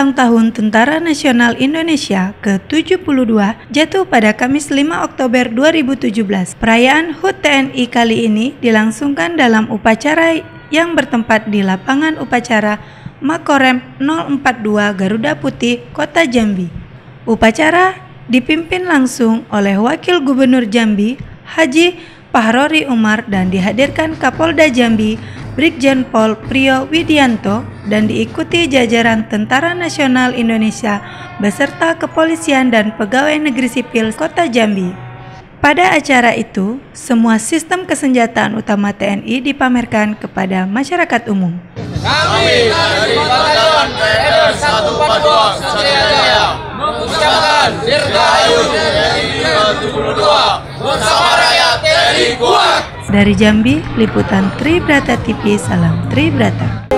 ulang tahun Tentara Nasional Indonesia ke-72 jatuh pada Kamis 5 Oktober 2017. Perayaan HUT TNI kali ini dilangsungkan dalam upacara yang bertempat di lapangan upacara Makorem 042 Garuda Putih, Kota Jambi. Upacara dipimpin langsung oleh Wakil Gubernur Jambi, Haji Pahrori Umar, dan dihadirkan Kapolda Jambi, Brigjen Pol Priyo Widianto, dan diikuti jajaran Tentara Nasional Indonesia beserta kepolisian dan pegawai negeri sipil Kota Jambi. Pada acara itu, semua sistem kesenjataan utama TNI dipamerkan kepada masyarakat umum. Kami dari Batalion PNR 142 Satria Jaya mengucapkan Dirgahayu TNI 72 bersama rakyat TNI kuat. Dari Jambi, liputan Tribrata TV, salam Tribrata.